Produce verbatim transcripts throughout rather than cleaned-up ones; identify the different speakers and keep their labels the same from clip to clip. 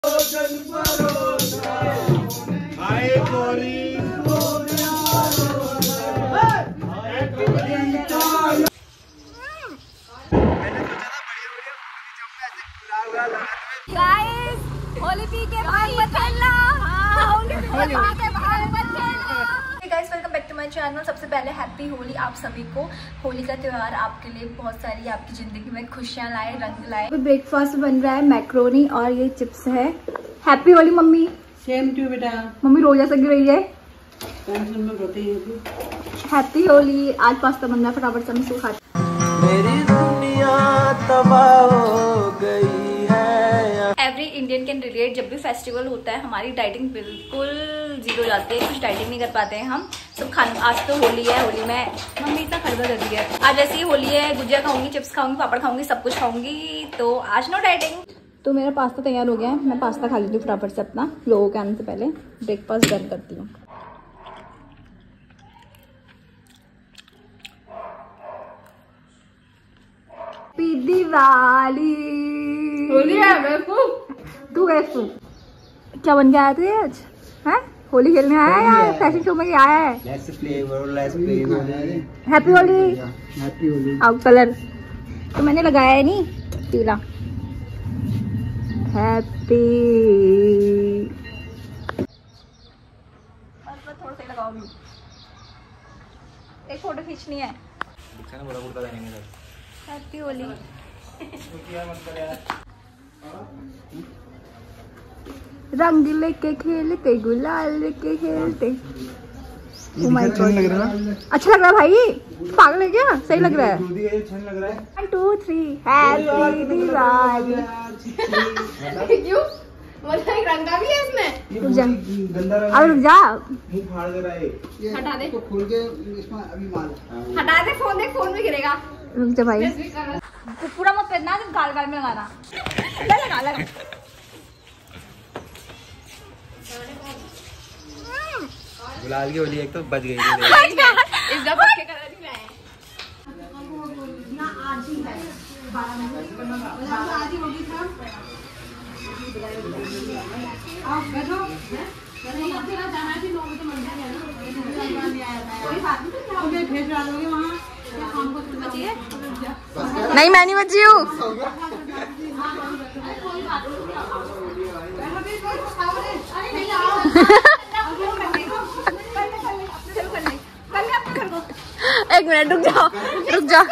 Speaker 1: Holi P के भाग मत खेलना। Guys welcome back to my channel. सबसे पहले हैप्पी होली आप सभी को। होली का त्यौहार आपके लिए बहुत सारी आपकी जिंदगी में खुशियां लाए, रंग लाए। ब्रेकफास्ट बन रहा है मैक्रोनी और ये चिप्स है। Happy Holi mummy.
Speaker 2: Same too बेटा।
Speaker 1: मम्मी रोजा से गिर रही है।
Speaker 2: है
Speaker 1: हैप्पी होली। आज पास्ता बन रहा है, फटाफट से हम इसको खाते।
Speaker 3: मेरी दुनिया तबाह हो गई है।
Speaker 1: Every Indian can relate. जब भी फेस्टिवल होता है हमारी डाइटिंग बिल्कुल जीरो जाती है, कुछ डाइटिंग नहीं कर पाते हैं हम सब खान। आज तो होली है, होली में मम्मी इतना खरीदा कर रही है। आज ऐसी होली है, गुजिया खाऊंगी, चिप्स खाऊंगी, पापड़ खाऊंगी, सब कुछ खाऊंगी। तो आज नो डाइटिंग। तो मेरा पास्ता तैयार हो गया है। मैं पास्ता खा लेती हूँ फटाफट से अपना। लोगों के आने से पहले ब्रेकफास्ट डन करती हूँ। दिवाली होली है। तू कैसे क्या बन के आया तू आज? हैं होली खेलने आया है यार? फैशन शो में क्या आया है?
Speaker 3: Let's play world let's play
Speaker 1: happy Holi.
Speaker 3: Happy Holi.
Speaker 1: Out colour तो मैंने लगाया है नहीं, पीला। हैप्पी बस थोड़ा सा लगाओगी। एक फोटो खींचनी है।
Speaker 3: बड़ा कुर्ता पहनेंगे।
Speaker 1: हैप्पी होली। रंग लेके खेलते, गुलाल लेके खेलते। अच्छा लग रहा है। अच्छा लग रहा है भाई। पागल है क्या? सही लग रहा है। One two three happy Diwali. क्यों? मतलब एक रंगा भी है इसमें। रुक जा, अब रुक जा।
Speaker 3: मुंह फाड़ दे रहा है।
Speaker 1: हटा दे।
Speaker 3: खोल के इसमें अभी मार।
Speaker 1: हटा दे फोन, देख फोन में गिरेगा। रुक जा भाई। तो पूरा मत करना, गाल गाल में लगाना। लगा लगा।
Speaker 3: गुलाल की होली एक तो बच गई थी।
Speaker 1: इस दफा के कलर नहीं लाए। ना आज ही है। बारह बजे आज ही होगी था। आप बैठो। नहीं अब तेरा जाना थी नौ बजे मंदिर है ना। कोई बात नहीं, तो मुझे भेज डालोगे वहां शाम को। तुम बचिए? नहीं मैं नहीं बची हूँ। एक मिनट रुक जाओ, रुक जाओ।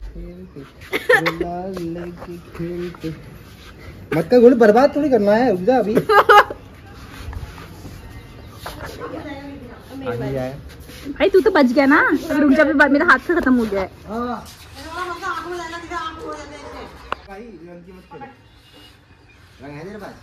Speaker 3: मत का गोल बर्बाद थोड़ी करना है, रुक जा अभी।
Speaker 1: भाई तू तो बच गया ना। रुक जा, मेरा हाथ से खत्म हो गया है।
Speaker 3: रंग है तेरे पास?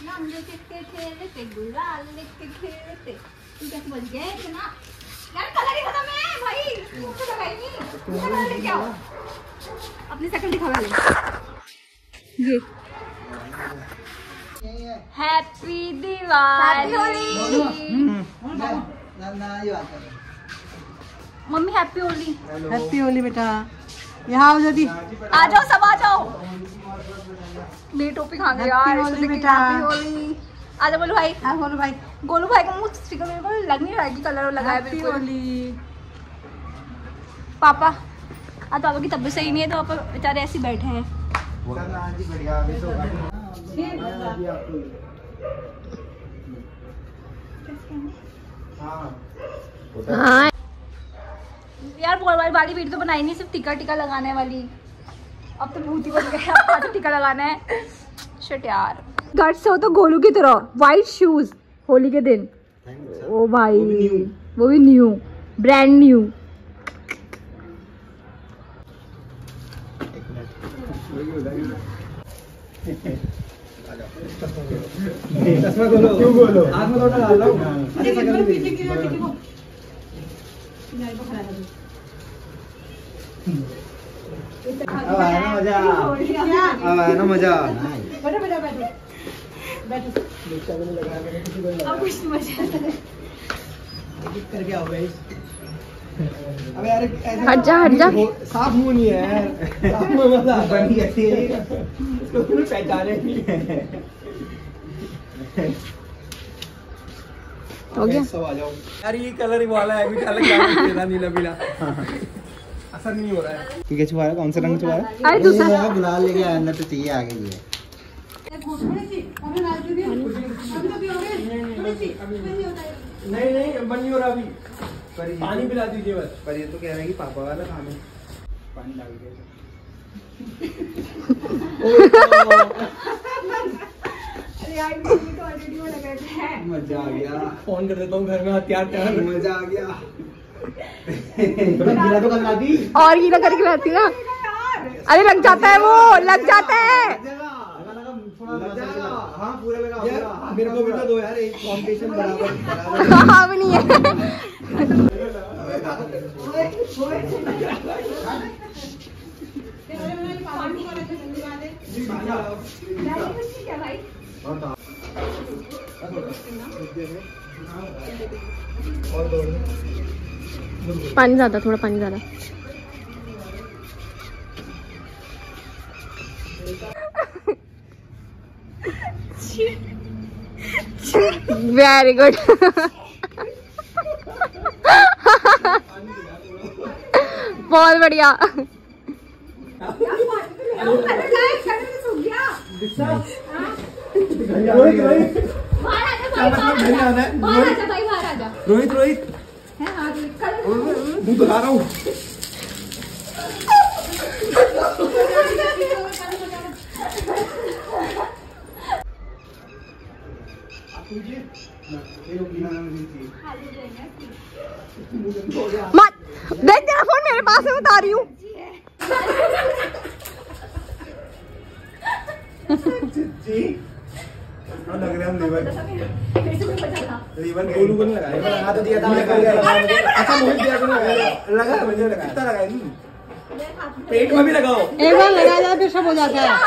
Speaker 1: तू कैसे बच गया इतना? यार कलर ही खत्म है भाई। तू तो लगाई नहीं। कलर लेके आओ। अपनी शक्ल दिखा ले। ये happy Diwali. Mummy happy Holi.
Speaker 2: Happy Holi बेटा। यहाँ आओ जल्दी।
Speaker 1: आ जाओ सब, आ जाओ। मेरी टोपी खा गई यार।
Speaker 2: होली बेटा।
Speaker 1: हैप्पी होली। आ जाओ गोलू भाई।
Speaker 2: हाँ गोलू भाई।
Speaker 1: गोलू भाई का मुंह स्टिकर मेरे को लग नहीं रहा है कि कलर लगाया बिल्कुल।
Speaker 2: होली।
Speaker 1: पापा आज पापा की तबीयत सही नहीं है तो पापा बेचारे ऐसे बैठे हैं। हाँ यार बोल वाली वाली वीडियो तो बनाई नहीं, सिर्फ टिका टिका लगाने वाली। अब तो भूती बन गया, अब तो टिका लगाना है। शिट यार। घर से हो तो गोलू की तरह वाइट शूज होली के दिन। ओ भाई वो भी न्यू, ब्रांड न्यू।
Speaker 3: चश्मा खोलो। क्यों खोलो? आँख में थोड़ा डाल लो। अब आया ना मजा। अब आया ना मजा।
Speaker 2: बैठो बेटा बैठो बैठो।
Speaker 1: अब कुछ मजा
Speaker 3: करके आओ गाइस। अबे यार
Speaker 1: हट जा हट जा।
Speaker 3: साफ मुंह नहीं है यार। साफ मुंह मत बनी ऐसे इसको कोई पहचाने नहीं है।
Speaker 1: हो गया
Speaker 3: सब आ जाओ
Speaker 4: यार ये कलर ही वाला है, कुछ अलग क्या नीला पीला असर नहीं हो रहा है।
Speaker 3: तू क्या छुपा रहा है? कौन सा रंग छुपा रहा है?
Speaker 1: अरे दूसरा
Speaker 3: गुलाल लेके आया, अंदर तो चाहिए आगे भी है।
Speaker 4: नहीं नहीं बन नहीं हो रहा अभी,
Speaker 3: पर ये
Speaker 4: पानी पिला दीजिए बस।
Speaker 3: पर ये तो कह रहे हैं कि पापा वाला काम है, पानी डाल के। मजा आ गया।
Speaker 4: फोन कर देता हूँ घर में हथियार तैयार।
Speaker 3: मजा आ गया। गीला तो कर दी
Speaker 1: और गीला करके लाती ना। अरे लग जाता है, वो लग जाता है।
Speaker 3: हाँ पूरा लगा पूरा।
Speaker 4: मेरे को भी तो दो यार, एक कॉम्पिटिशन बराबर
Speaker 1: हाँ भी नहीं है। पानी ज्यादा, थोड़ा पानी ज्यादा। Very good. बहुत बढ़िया।
Speaker 4: रोहित रोहित दूध ला रहा हूँ।
Speaker 1: मत देख, तेरा फोन मेरे पास है, बता रही हूँ।
Speaker 3: लग रहा है लीवर
Speaker 4: गोलू को नहीं लगाया, लगा तो दिया था मैंने। अच्छा मोहित दिया तो लगा, लगा मुझे लगा, कितना लगाया नहीं? पेट में भी लगाओ,
Speaker 2: एक बार लगा जाए फिर सब हो जाता है।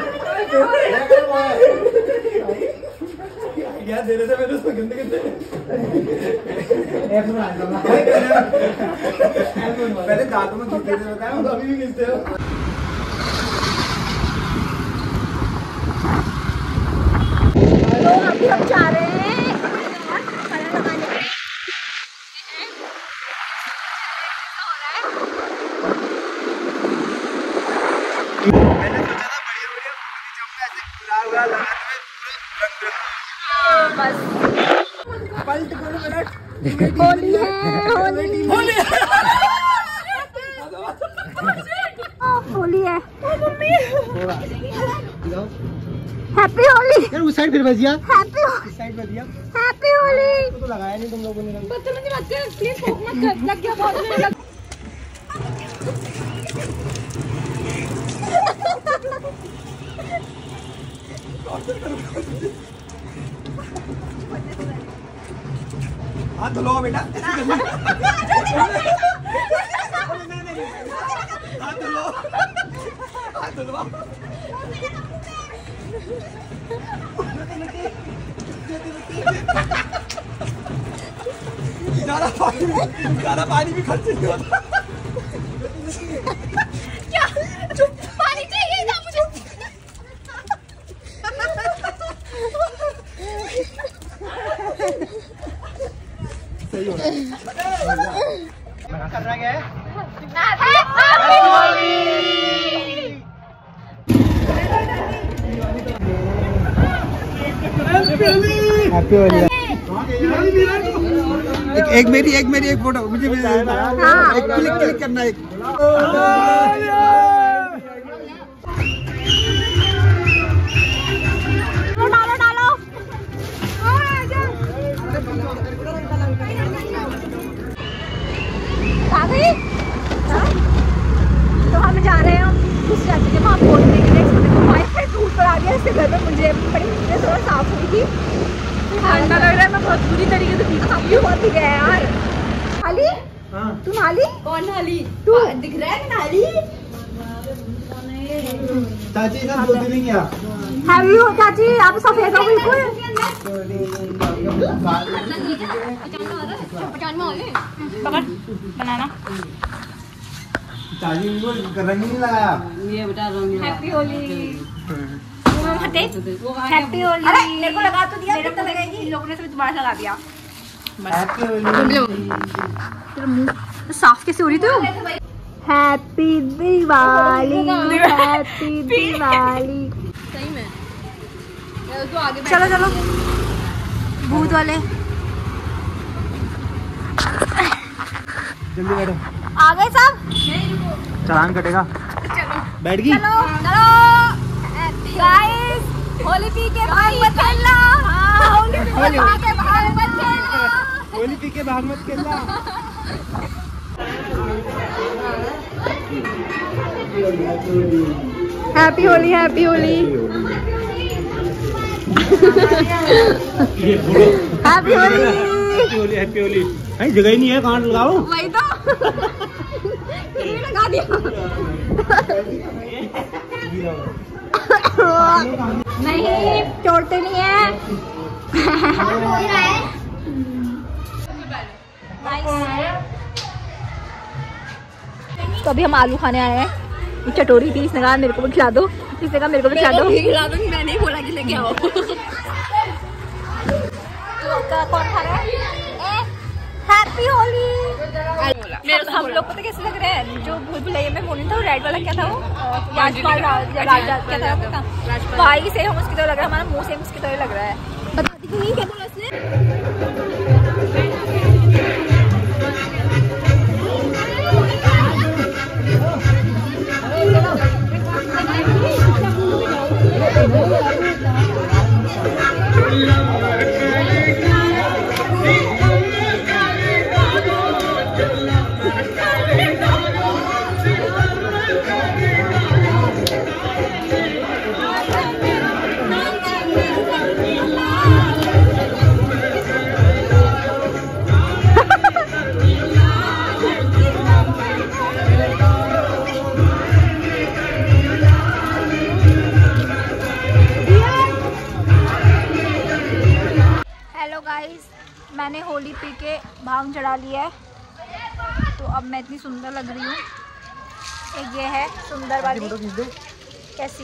Speaker 4: यार देने से मैंने उसको गंदे गंदे
Speaker 3: पहले दांतों में खींचते थे, बताया
Speaker 4: हम अभी भी खींचते हो।
Speaker 1: तो अभी हम जा रहे हैं खाना लगाने के लिए।
Speaker 3: मैंने सोचा था बढ़िया बढ़िया फोटो खिंचाऊंगा, ऐसे गुलाल गुलाल लगाते हुए रंग रंग।
Speaker 4: पलट करो मिनट।
Speaker 1: होली है, होली
Speaker 4: होली
Speaker 1: होली है। हैप्पी होली।
Speaker 3: यार उस साइड फिर बजिया,
Speaker 1: हैप्पी
Speaker 3: इस साइड बजिया।
Speaker 1: हैप्पी होली।
Speaker 3: तो लगाया नहीं तुम लोगों ने रंग।
Speaker 1: बदतमीजी मत कर प्लीज, भूख मत कर, लग गया बहुत मेरे लग।
Speaker 4: हाथ धुलो बेटा, हाथ धुलो, हाथ धुलो। ज्यादा पानी ज्यादा पानी भी खर्च नहीं होता।
Speaker 1: क्या चुप, पानी चाहिए था मुझे।
Speaker 4: सही हो रहा है।
Speaker 3: कर रहा है
Speaker 1: हैप्पी होली।
Speaker 3: हैप्पी होली। एक, एक मेरी एक मेरी एक फोटो मुझे भी
Speaker 1: हाँ।
Speaker 3: एक क्लिक क्लिक करना एक।
Speaker 1: डालो डालो। आ गई? तो हम जा रहे हैं उस चाची के वहाँ पहुँचने के लिए। वाईफाई टूट पर आ गया इसके घर में, मुझे बड़ी मुझे थोड़ा साफ हुई थी। ठंडा लग रहा है, मैं बहुत बुरी तरीके से भीग भी बहुत ही गया यार। नाली? तू नाली? कौन नाली? तू दिख रहा है नाली?
Speaker 3: चाची ना बोलती नहीं क्या?
Speaker 1: हैवी हो चाची, आप सफेद हो बिल्कुल। पकड़ बनाना।
Speaker 3: चाची को रंग नहीं लगाया।
Speaker 2: ये बेटा रंग
Speaker 1: हैप्पी होली। हैप्पी होली। अरे मेरे को लगा तो दिया, मेरे को लगाएगी, इन लोगों ने सिर्फ तुम्हारा लगा दिया। तेरा मुंह साफ कैसे हो रही तू? Happy Diwali, happy Diwali. सही में तो आगे चलो चलो भूत वाले
Speaker 3: जल्दी बैठो।
Speaker 1: आ गए सब?
Speaker 3: चालान कटेगा।
Speaker 1: चलो
Speaker 3: बैठ गई।
Speaker 1: चलो चलो गाइस, होली पी के भाग मत खेलना। हाँ, होली पी के भाग के भाग मत खेलना।
Speaker 3: होली पी के भाग मत खेलना।
Speaker 1: Happy Holi, happy Holi, happy Holi,
Speaker 3: happy Holi, happy Holi. कहीं जगह ही नहीं है, कहाँ लगाओ?
Speaker 1: वही तो ये लगा दिया। नहीं छोड़ते नहीं है। तो अभी हम आलू खाने आए हैं। चटोरी थी, इसने कहा मेरे को भी खिला दो, इसने कहा मेरे को भी खिला दो। खिला दूंगी, मैंने ही बोला कि लेके आओ। कौन खा रहा है? हैप्पी होली। मेरे हम लोग को तो कैसे लग रहा है? जो भूल भुलैया में बोली था, वो रेड वाला क्या था? वो राजपाल राजा क्या था? भाई से हम उसकी तरह लग रहा है, हमारा मुंह सेम उसकी तरह लग रहा है। बता दी क्यों? क्या बोला उसने? मैंने होली पी के भांग चढ़ा लिया है, तो अब मैं इतनी सुंदर लग रही हूँ। एक ये है सुंदर वाली, कैसी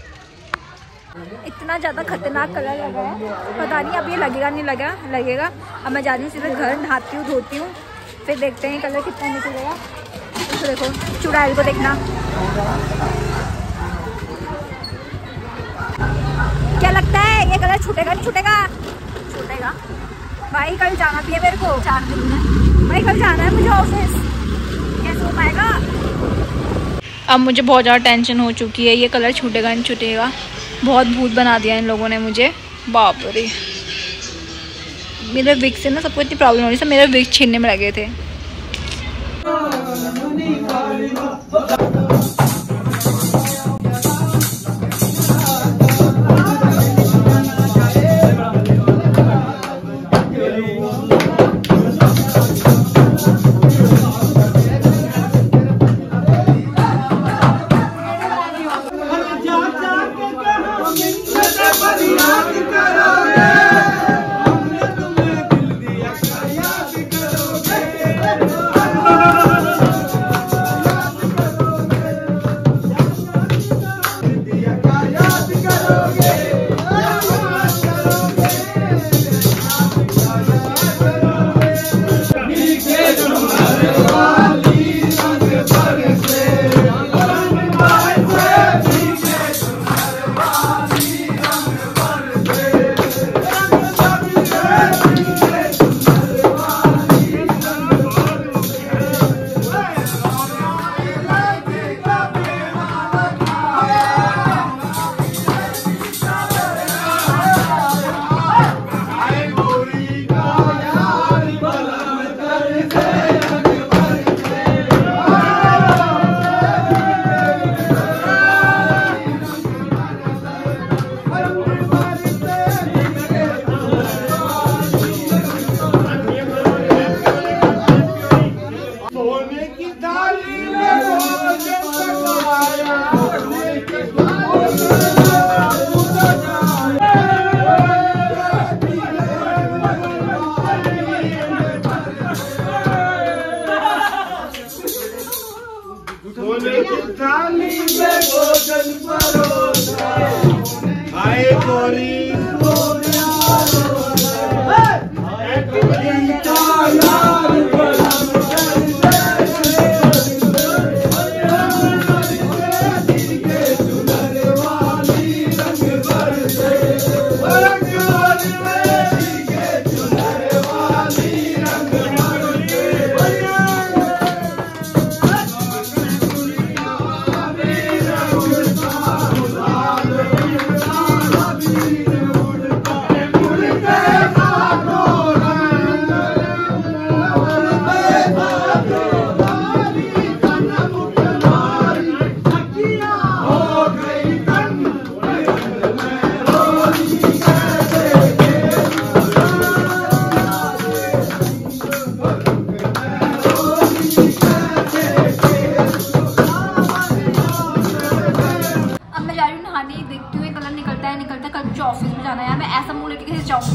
Speaker 1: इतना ज़्यादा खतरनाक कलर लगा है, पता नहीं अब ये लगेगा नहीं लगा लगेगा। अब मैं जा रही हूँ सीधे घर, नहाती हूँ धोती हूँ, फिर देखते हैं कलर कितना निकलेगा। तो देखो चुड़ैल को देखना, क्या लगता है ये कलर छूटेगा नहीं छूटेगा? छूटेगा भाई। कल जाना भी है मेरे को, चार दिन में भाई, कल जाना है मुझे ऑफिस, कैसे हो पाएगा? अब मुझे बहुत ज़्यादा टेंशन हो चुकी है, ये कलर छूटेगा नहीं छूटेगा। बहुत भूत बना दिया इन लोगों ने मुझे, बाप रे। मेरे विग से ना सबको इतनी प्रॉब्लम हो रही है, मेरे विग छीनने में लगे थे।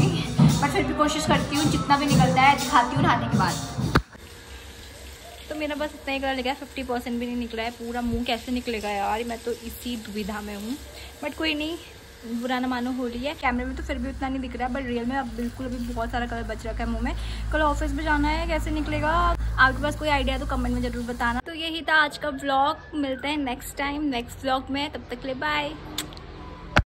Speaker 1: नहीं, बट फिर भी कोशिश करती हूँ जितना भी निकलता है दिखाती हूँ नहाने के बाद। तो मेरा बस इतना ही कलर लगा है, फिफ्टी परसेंट भी नहीं निकला है। पूरा मुंह कैसे निकलेगा यार, मैं तो इसी दुविधा में हूँ, बट कोई नहीं, बुरा ना मानो होली है। कैमरे में तो फिर भी उतना नहीं दिख रहा है, बट रियल में अब बिल्कुल अभी बहुत सारा कलर बच रखा है मुंह में। कल ऑफिस में जाना है, कैसे निकलेगा? आपके पास कोई आइडिया तो कमेंट में जरूर बताना। तो यही था आज का व्लॉग, मिलते हैं नेक्स्ट टाइम नेक्स्ट व्लॉग में, तब तक के लिए बाय।